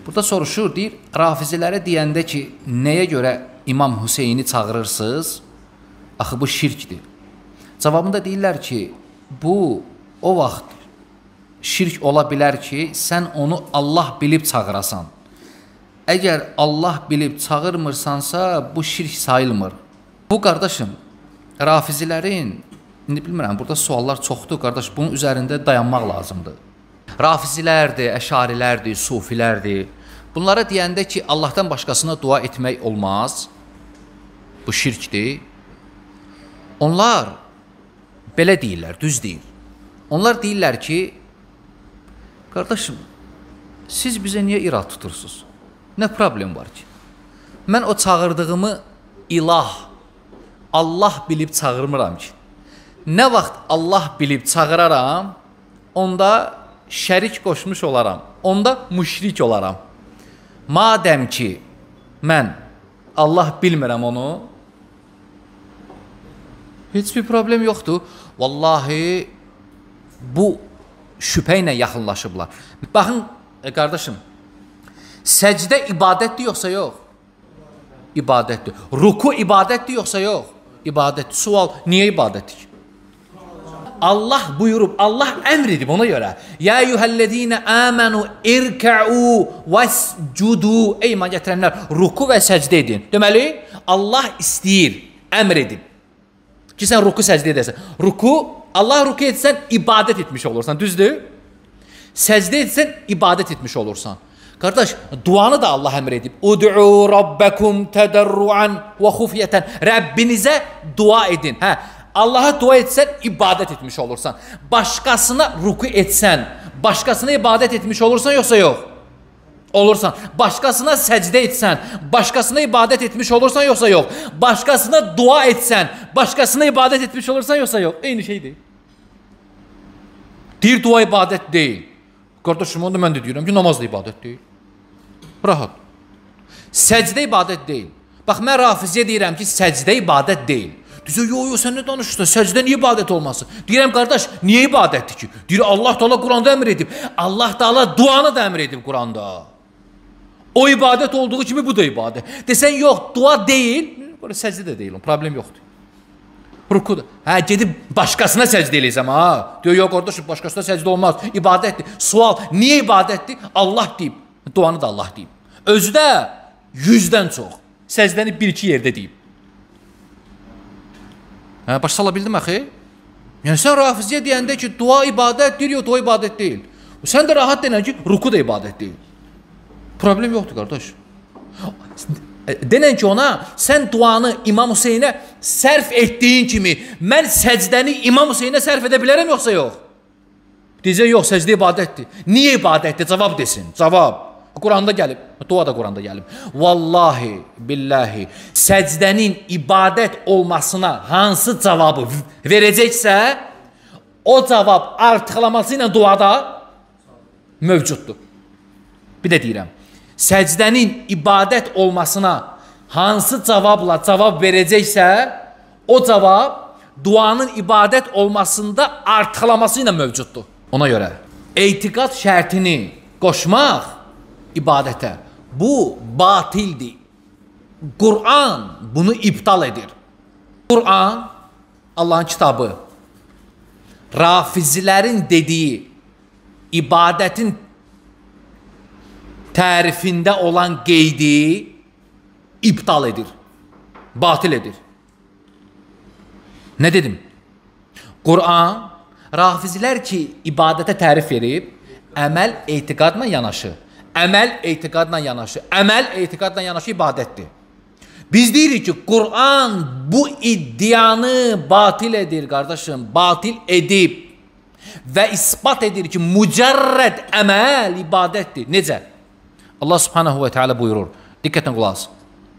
Burada soruşur, deyir, rafizilərə deyəndə ki, nəyə görə İmam Hüseyni çağırırsınız? Axı bu şirkdir. Cavabında deyirlər ki, bu o vaxt şirk ola bilər ki, sən onu Allah bilib çağırasan. Əgər Allah bilib çağırmırsansa, bu şirk sayılmır. Bu, qardaşım, rafizilərin, indi bilmirəm, burada suallar çoxdur, qardaş, bunun üzərində dayanmaq lazımdır. Rafizilərdir, əşarilərdir, sufilərdir. Bunlara deyəndə ki, Allahdan başqasına dua etmək olmaz, bu şirkdir. Onlar belə deyirlər, düz deyir. Onlar deyirlər ki, qardaşım, siz bizə niyə irad tutursunuz? Nə problem var ki? Mən o çağırdığımı ilah, Allah bilib çağırmıram ki. Nə vaxt Allah bilib çağıraram, onda şərik qoşmuş olaram, onda müşrik olaram. Madəm ki, mən Allah bilmirəm onu, heç bir problem yoxdur. Vallahi, bu şübhə ilə yaxınlaşıblar. Baxın, qardaşım, səcdə ibadətdir yoxsa yox? İbadətdir. Ruku ibadətdir yoxsa yox? İbadətdir. Sual, niyə ibadətdir? Allah buyurub, Allah əmr edib ona görə. Ya eyyuhəllezine amenu irka'u vescudu. Ey iman gətirənlər, ruku və səcdə edin. Deməli, Allah istəyir, əmr edib ki, sən ruku səcdə edəsən. Ruku, Allah ruku etsən, ibadət etmiş olursan, düzdür? Səcdə etsən, ibadət etmiş olursan. Qardaş, duanı da Allah əmr edib. Ud'u rabbəkum tədərruan və xufiyətən. Rəbbinizə dua edin. Allaha dua etsən, ibadət etmiş olursan. Başqasına ruku etsən, başqasına ibadət etmiş olursan, yoxsa yox? Olursan. Başqasına səcdə etsən, başqasına ibadət etmiş olursan, yoxsa yox? Başqasına dua etsən, başqasına ibadət etmiş olursan, yoxsa yox? Eyni şeydir. Deyir, dua ibadət deyil. Qardaşım, onu mən də deyirəm ki, namaz da ibadət deyil. Rahat. Səcdə ibadət deyil. Bax, mən rafiziyə deyirəm ki, səcdə ibadət deyil. Deyir, yox, sən nə danışırsan? Səcdə niyə ibadət olmasın? Deyirəm, qardaş, niyə ibadətdir ki? Deyir, Allah Taala Quranda əmr edib. Allah Taala duanı da əmr edib Quranda. O ibadət olduğu kimi bu da ibadət. Desən, yox, dua deyil. Səcdə də deyil, problem yoxdur. Ruku da. Gedib başqasına səcdə eləyəcəm, Deyir, yox, qardaşım, başqasına səcdə olmaz. İbadətdir. Sual, niyə ibadətdir? Allah deyib. Duanı da Allah deyib. Özü də 100-dən çox. Səcdəni 1-2 yerdə deyib. Başa sala bildim, axı? Yəni, sən rafiziyə deyəndə ki, dua ibadət deyil, yox, dua ibadət deyil. Sən də rahat denən ki, ruku da ibadət deyil. Problem yoxdur, qardaş. Denən ki, ona, sən duanı İmam Hüseynə sərf etdiyin kimi, mən səcdəni İmam Hüseynə sərf edə bilərəm, yoxsa yox? Deyəcək, yox, səcdə ibadətdir. Niyə ibadətdir? Cavab desin, cavab. Quranda gəlib, dua da Quranda gəlib. Vallahi, billahi, səcdənin ibadət olmasına hansı cavabı verəcəksə, o cavab artıqlaması ilə duada mövcuddur. Bir də deyirəm, səcdənin ibadət olmasına hansı cavabla cavab verəcəksə, o cavab duanın ibadət olmasında artıqlaması ilə mövcuddur. Ona görə, etiqad şərtini qoşmaq ibadətə, bu batildir. Qur'an bunu iptal edir. Qur'an, Allahın kitabı, rafizilərin dediyi ibadətin tərifində olan qeydi iptal edir, batil edir. Nə dedim? Qur'an, rafizilər ki, ibadətə tərif verib, əməl etiqadla yanaşı. Əməl etiqadla yanaşı. Əməl etiqadla yanaşı ibadətdir. Biz deyirik ki, Qur'an bu iddianı batil edir, qardaşım, batil edib və ispat edir ki, mücərrəd əməl ibadətdir. Necə? Allah subhanahu və teala buyurur. Diqqətlə qulaq asın.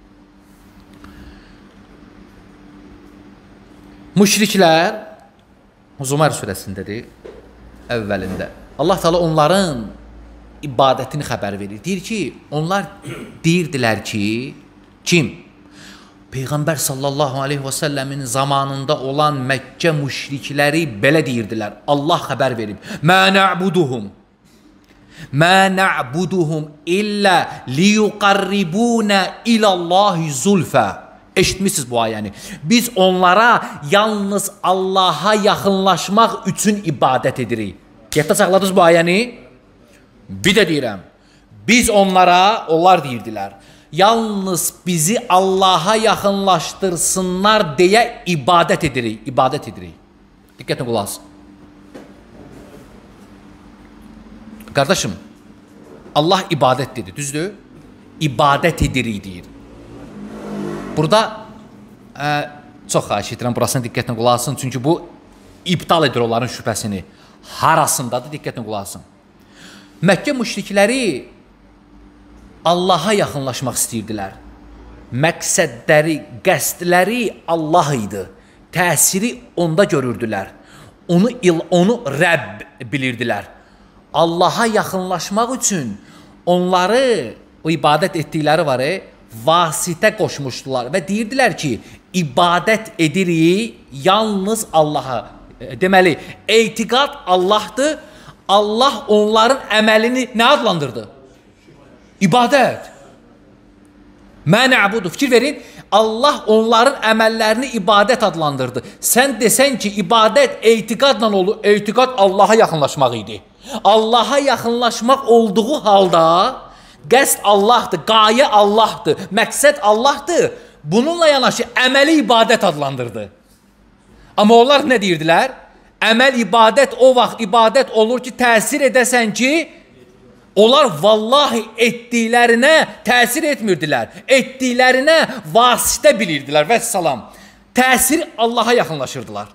Müşriklər, Zumar surəsindədir, əvvəlində. Allah Teala onların ibadətini xəbər verir. Deyir ki, onlar deyirdilər ki, kim? Peyğəmbər sallallahu aleyhi və səlləmin zamanında olan Məkkə müşrikləri belə deyirdilər. Allah xəbər verib. Mə nə'buduhum. Mə na'buduhum illə liyuqarribunə ilallahi zulfə. Eşitmişsiniz bu ayəni. Biz onlara yalnız Allaha yaxınlaşmaq üçün ibadət edirik. Yadda saxladınız bu ayəni? Bir də deyirəm. Biz onlara, onlar deyirdilər, yalnız bizi Allaha yaxınlaşdırsınlar deyə ibadət edirik. İbadət edirik. Diqqətlə qulaq asın. Qardaşım, Allah ibadət dedi, düzdür? İbadət edirik deyir. Burada çox xahiş edirəm, burasına diqqətlə qulaq asın. Çünki bu iptal edir onların şübhəsini. Harasındadır, diqqətlə qulaq asın. Məkkə müşrikləri Allaha yaxınlaşmaq istəyirdilər. Məqsədləri, qəsdləri Allah idi. Təsiri onda görürdülər. Onu Rəbb bilirdilər. Allaha yaxınlaşmaq üçün onları, o ibadət etdikləri var, vasitə qoşmuşdular və deyirdilər ki, ibadət edirik yalnız Allaha. Deməli, etiqad Allahdır. Allah onların əməlini nə adlandırdı? İbadət. Mə nə'budu. Fikir verin, Allah onların əməllərini ibadət adlandırdı. Sən desən ki, ibadət etiqadla olur, etiqad Allaha yaxınlaşmaq idi. Allaha yaxınlaşmaq olduğu halda qəsd Allahdır, qayə Allahdır, məqsəd Allahdır. Bununla yanaşı əməli ibadət adlandırdı. Amma onlar nə deyirdilər? Əməl ibadət o vaxt ibadət olur ki, təsir edəsən ki, onlar vallahi etdiklərinə təsir etmirdilər. Etdiklərinə vasitə bilirdilər və salam. Təsir Allaha yaxınlaşırdılar.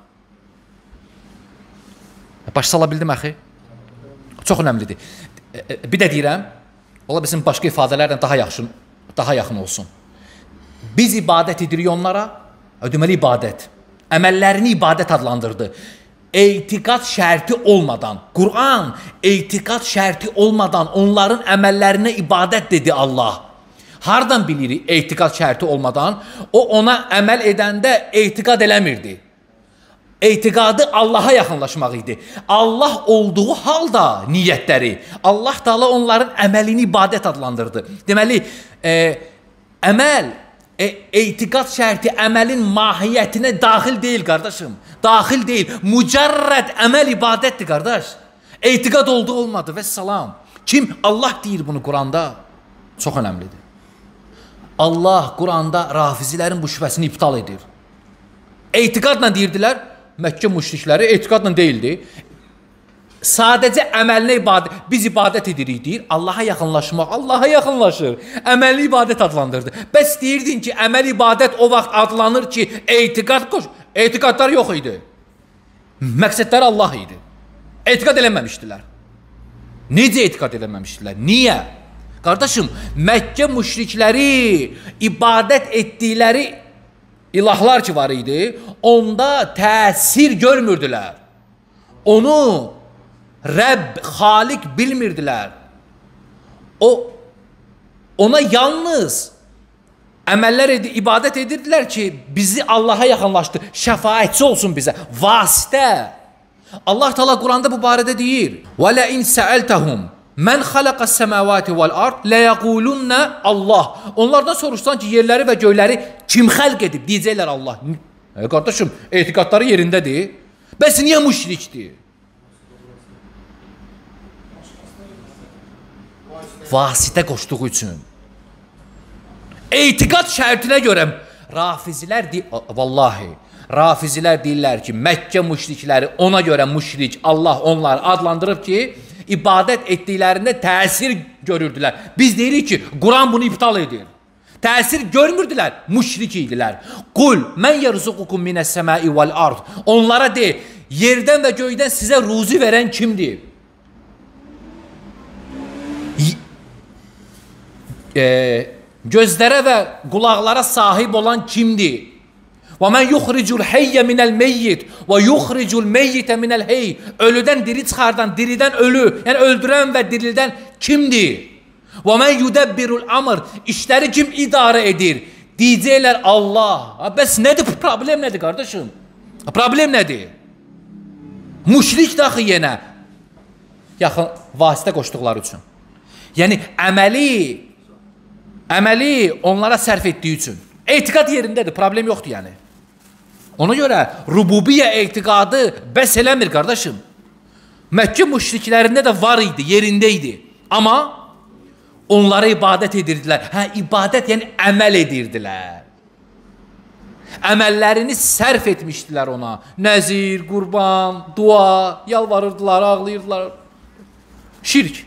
Başa sala bildim əxi? Çox önəmlidir. Bir də deyirəm, ola bizim başqa ifadələrlə daha yaxın olsun. Biz ibadət edirik onlara, deməli ibadət. Əməllərini ibadət adlandırdı. Etiqad şərti olmadan, Quran etiqad şərti olmadan onların əməllərinə ibadət dedi Allah. Hardan bilirik etiqad şərti olmadan? O ona əməl edəndə etiqad eləmirdi. Etiqadı Allaha yaxınlaşmaq idi. Allah olduğu halda niyyətləri, Allah Taala onların əməlini ibadət adlandırdı. Deməli, əməl, etiqad şərti əməlin mahiyyətinə daxil deyil, qardaşım. Daxil deyil. Mücərrəd əməl ibadətdir, qardaş. Etiqad oldu, olmadı və salam. Kim? Allah deyir bunu Quranda. Çox önəmlidir. Allah Quranda rafizilərin bu şübhəsini iptal edir. Etiqadla deyirdilər, Məkkə müşrikləri etiqadla deyildi. Sadəcə əməlinə ibadət, biz ibadət edirik deyir, Allaha yaxınlaşmaq, Allaha yaxınlaşır. Əməlli ibadət adlandırdı. Bəs deyirdin ki, əməl ibadət o vaxt adlanır ki, etiqad qoş. Etiqadlar yox idi. Məqsədləri Allah idi. Etiqad eləməmişdilər. Necə etiqad eləməmişdilər? Niyə? Qardaşım, Məkkə müşrikləri ibadət etdikləri ilahlar ki var idi, onda təsir görmürdülər. Onu Rəbb, Xaliq bilmirdilər. Ona yalnız əməllər ibadət edirdilər ki, bizi Allaha yaxınlaşdır, şəfaətçi olsun bizə, vasitə. Allah Taala Quranda bu barədə deyir: "Və la in sa'altahum men xalaqas semawati vel ard la yaqulunna Allah." Onlardan soruşsan ki, yerləri və göyləri kim xəlq edib? Deyəcəklər Allah. Qardaşım, etiqadları yerindədir. Bəs niyə müşrikdir? Vasitə qoşduğu üçün. Etiqad şərtinə görə rafizilər vallahi rafizilər deyirlər ki, Məkkə müşrikləri ona görə müşrik, Allah onları adlandırıb ki, ibadət etdiklərində təsir görürdülər. Biz deyirik ki, Quran bunu iptal edir. Təsir görmürdülər, müşrik idilər. Qul mən yerzuqukum minəs-səmai vel-ard. Onlara de, yerdən və göydən sizə ruzi verən kimdir? Gözlərə və qulaqlara sahib olan kimdir? Və mən yuxricul heyyə minəl meyyit və yuxricul meyyitə minəl hey. Ölüdən diri çıxardan, diridən ölü, yəni öldürən və dirildən kimdir? Və mən yudabbirul amr. İşləri kim idarə edir? Deyəcəklər Allah. Bəs nədir? Problem nədir, qardaşım? Problem nədir? Müşrik daxı yenə. yaxın vasitə qoşduqları üçün. Yəni, əməli onlara sərf etdiyi üçün. Etiqad yerindədir, problem yoxdur yəni. Ona görə rububiyyə etiqadı bəs eləmir, qardaşım. Məkkə müşriklərində də var idi, yerində idi. Amma onlara ibadət edirdilər. Hə, ibadət yəni əməl edirdilər. Əməllərini sərf etmişdilər ona. Nəzir, qurban, dua, yalvarırdılar, ağlayırdılar. Şirk.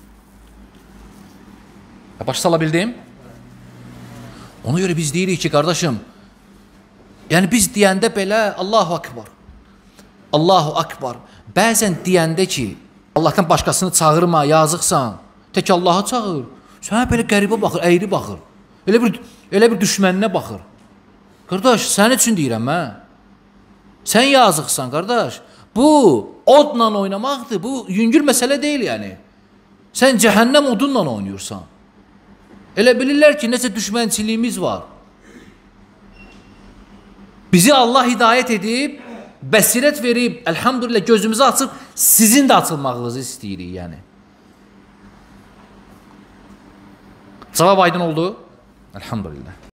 Başa sala bildim? Ona görə biz deyirik ki, qardaşım, yəni biz deyəndə belə Allahu Akbar, Allahu Akbar, bəzən deyəndə ki, Allahdan başqasını çağırma, yazıqsan, tək Allah'a çağır, sənə belə qəribə baxır, əyri baxır, elə bir düşməninə baxır. Qardaş, sənin üçün deyirəm, hə? Sən yazıqsan, qardaş, bu odla oynamaqdır, bu yüngül məsələ deyil yəni. Sən cəhənnəm odunla oynayırsan. Elə bilirlər ki, necə düşmənçiliyimiz var. Bizi Allah hidayət edib, bəsirət verib, əlhamdülillah gözümüzü açıb, sizin də açılmağınızı istəyirik, yəni. Cavab aydın oldu? Əlhamdülillah.